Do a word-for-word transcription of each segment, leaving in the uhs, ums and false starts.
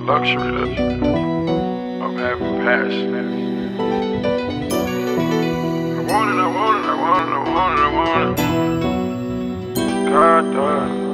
luxury of having passion. I want it, I want it, I want it, I want it, I want it. God done.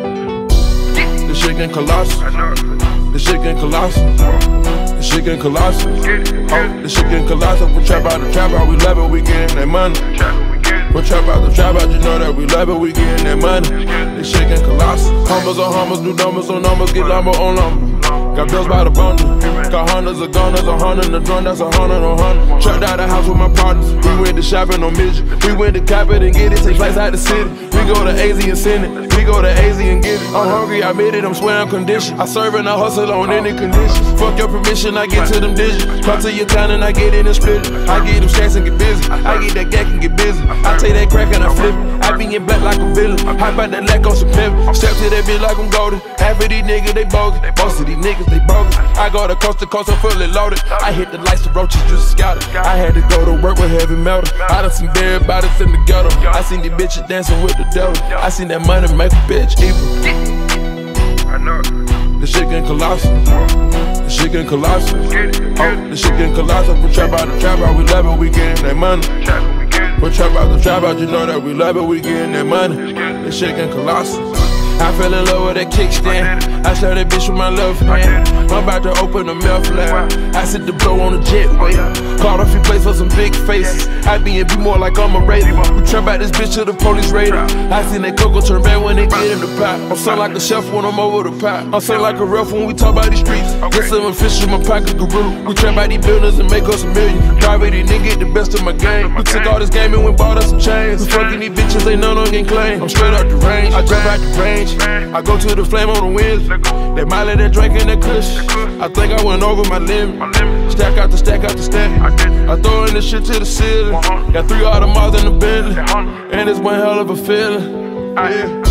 This shit getting colossal. I know it. This shit getting colossal. This shit getting colossal. Get it, get Oh, it. this shit getting colossal. We trap out the trap out, we love it, we getting that money. Trap it, we get it. We trap out the trap out, you know that we love it, we getting that money. This shit getting colossal. Hummers on hummers, new numbers on numbers, get lumber on lumber. Got bills by the bundle. Got hundreds of gunners, a hundred in the drum, that's a hundred on hundred. Trapped out the house with my partners. We went to shopping on midget. We went to cap it and get it, take flights out the city. We go to A Z and send it. We go to A Z and get it. I'm hungry, I made it, I'm swearing condition. I serve and I hustle on any conditions. Fuck your permission, I get to them digits. Come to your town and I get in and split it. I get them stacks and get busy. I get that gack and get busy. I take that crack and I flip it. I be in black like a villain. Hop out that lack on some pimp. Step to that bitch like I'm golden. Half of these niggas, they bogus. Most of these niggas, they bogus. I go to coast to coast, I'm fully loaded. I hit the lights, the roaches just scouted. I had to go to work with heavy metal. I done seen dead bodies in the ghetto. I seen these bitches dancing with the devil. I seen that money make a bitch evil. I know it. This shit getting colossal. This shit getting colossal. Get it, get Oh, it. this shit getting colossal. We trap out the trap out, we love it, we getting that money. Trap it, we get it. We trap out the trap out, you know that we love it, we getting that money. This shit getting colossal. I fell in love with that kickstand. I shot that bitch with my left hand. I'm about to open a mouth flap. I sit the blow on the jetway. Called a few plays for some big faces. I be and be more like I'm a raider. We trap out this bitch to the police raider. I seen that cocoa turn bad when they get in the pot. I'm sound like a chef when I'm over the pot. I'm sound like a ref when we talk about these streets. Get some fish in my pocket, guru. We trap out these buildings and make us a million. Private, these niggas get the best of my game. We took all this game and we bought us some chains. We fucking these bitches, ain't none on getting claim. I'm straight out the range. I drop out the range. I go to the flame on the winds. That Miley, that Drake, and that Kush. I think I went over my limit. Stack out the stack out the stack. I throw in this shit to the ceiling. Got three Audemars in the Bentley. And it's one hell of a feeling. Yeah.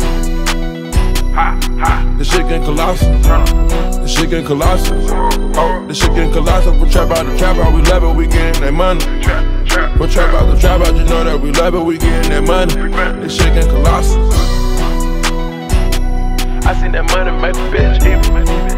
This shit getting colossal. This shit getting colossal. Oh, this shit getting colossal. We trap out the trap out, we love it, we getting that money. We trap out the trap out, you know that we love it, we getting that money. This shit getting colossal. I seen that money make a bitch evil.